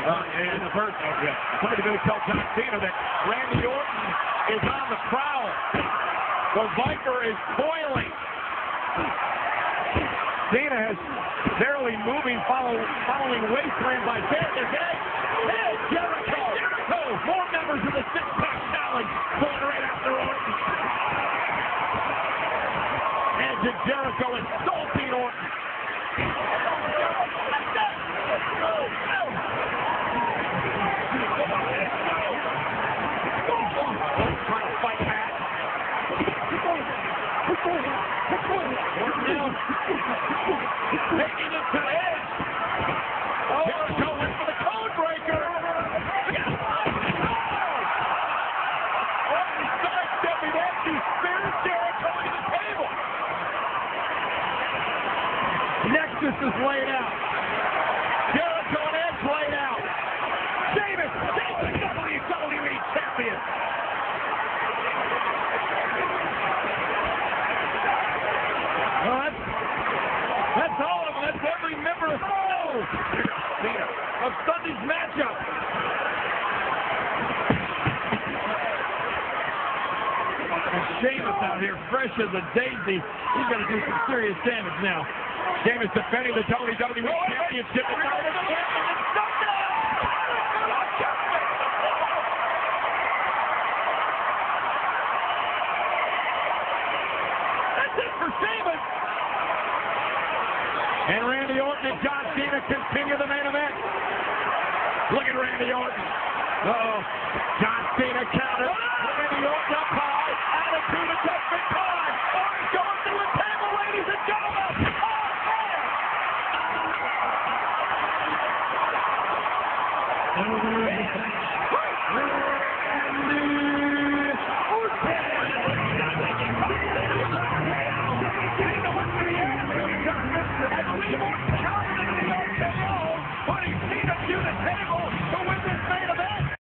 In the first, somebody going to tell John Cena that Randy Orton is on the prowl. The Viper is coiling. Cena has barely moving, following Wasteland by Jericho. Hey, Jericho! Oh, more members of the six-pack challenge going right after Orton. And to Jericho insulting Orton. Trying to fight back. Taking it to the edge. Jericho went for the code breaker. Orton sidestepping that. He spears Jericho into the table. Nexus is laid out. Jericho and Edge laid out. Sheamus, the WWE champion. Well, that's all of them. That's every member of Sunday's matchup. And Sheamus out here, fresh as a daisy. He's going to do some serious damage now. Sheamus defending the WWE Championship. That's it for Sheamus. And Randy Orton and John Cena continue the main event. Look at Randy Orton. John Cena counter. Randy Orton up high. Attitude adjustment time. Orton going through the table, ladies and gentlemen. Oh, man.